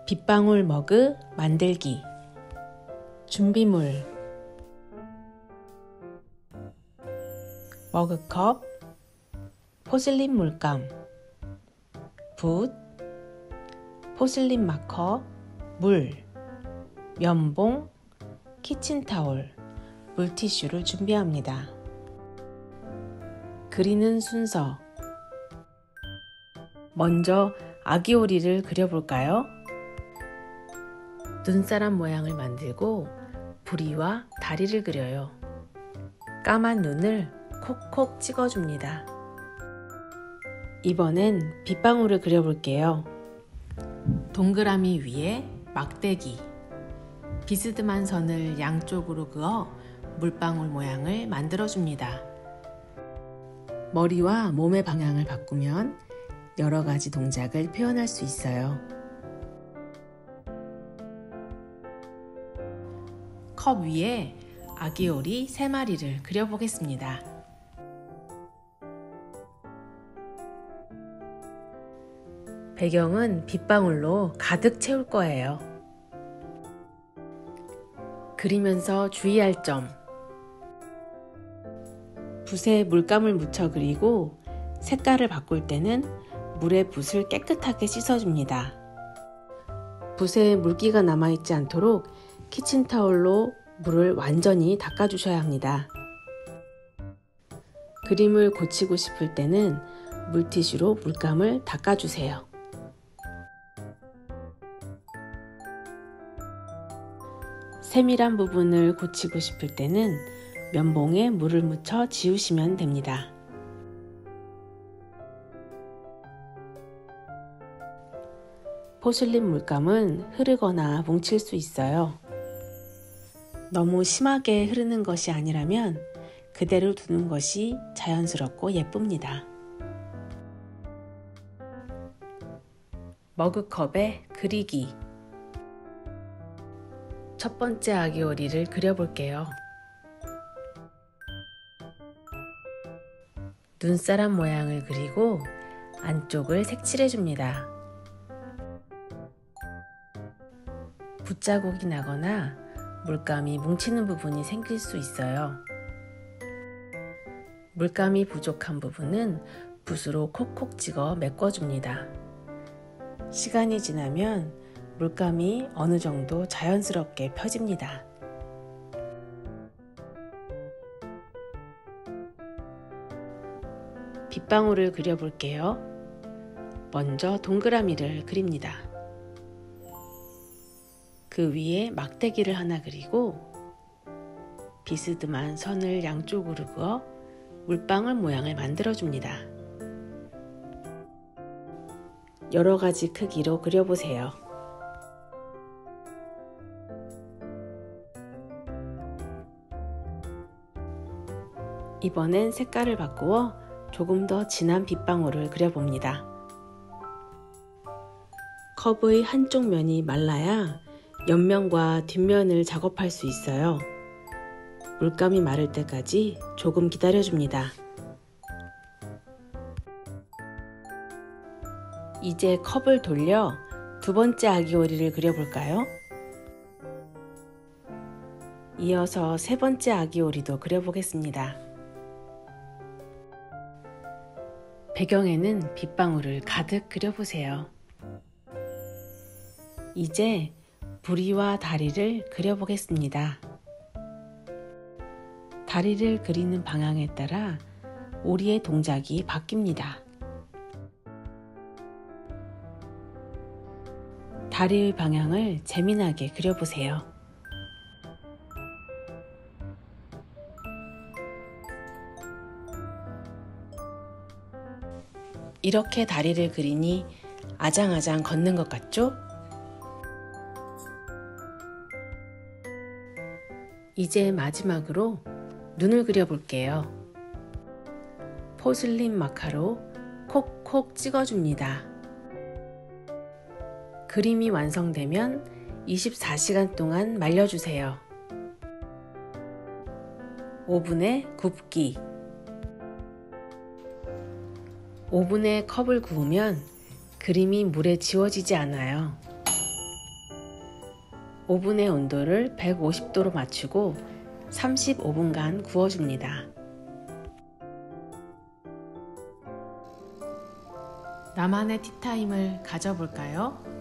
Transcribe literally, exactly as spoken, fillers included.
빗방울 머그 만들기. 준비물: 머그컵, 포슬린 물감, 붓, 포슬린 마커, 물, 면봉, 키친타올, 물티슈를 준비합니다. 그리는 순서: 먼저 아기오리를 그려볼까요? 눈사람 모양을 만들고 부리와 다리를 그려요. 까만 눈을 콕콕 찍어줍니다. 이번엔 빗방울을 그려볼게요. 동그라미 위에 막대기, 비스듬한 선을 양쪽으로 그어 물방울 모양을 만들어줍니다. 머리와 몸의 방향을 바꾸면 여러 가지 동작을 표현할 수 있어요. 컵 위에 아기오리 세 마리를 그려보겠습니다. 배경은 빗방울로 가득 채울 거예요. 그리면서 주의할 점: 붓에 물감을 묻혀 그리고 색깔을 바꿀 때는 물에 붓을 깨끗하게 씻어줍니다. 붓에 물기가 남아있지 않도록 키친타올로 물을 완전히 닦아주셔야 합니다. 그림을 고치고 싶을 때는 물티슈로 물감을 닦아주세요. 세밀한 부분을 고치고 싶을 때는 면봉에 물을 묻혀 지우시면 됩니다. 포슬린 물감은 흐르거나 뭉칠 수 있어요. 너무 심하게 흐르는 것이 아니라면 그대로 두는 것이 자연스럽고 예쁩니다. 머그컵에 그리기. 첫 번째 아기오리를 그려볼게요. 눈사람 모양을 그리고 안쪽을 색칠해줍니다. 붓자국이 나거나 물감이 뭉치는 부분이 생길 수 있어요. 물감이 부족한 부분은 붓으로 콕콕 찍어 메꿔줍니다. 시간이 지나면 물감이 어느 정도 자연스럽게 펴집니다. 빗방울을 그려볼게요. 먼저 동그라미를 그립니다. 그 위에 막대기를 하나 그리고 비스듬한 선을 양쪽으로 그어 물방울 모양을 만들어줍니다. 여러 가지 크기로 그려보세요. 이번엔 색깔을 바꾸어 조금 더 진한 빗방울을 그려봅니다. 컵의 한쪽 면이 말라야 옆면과 뒷면을 작업할 수 있어요. 물감이 마를 때까지 조금 기다려줍니다. 이제 컵을 돌려 두 번째 아기오리를 그려볼까요? 이어서 세 번째 아기오리도 그려보겠습니다. 배경에는 빗방울을 가득 그려보세요. 이제 부리와 다리를 그려보겠습니다. 다리를 그리는 방향에 따라 오리의 동작이 바뀝니다. 다리의 방향을 재미나게 그려보세요. 이렇게 다리를 그리니 아장아장 걷는 것 같죠? 이제 마지막으로 눈을 그려볼게요. 포슬린 마카로 콕콕 찍어줍니다. 그림이 완성되면 이십사 시간 동안 말려주세요. 오븐에 굽기. 오븐에 컵을 구우면 그림이 물에 지워지지 않아요. 오븐의 온도를 백오십 도로 맞추고 삼십오 분간 구워줍니다. 나만의 티타임을 가져볼까요?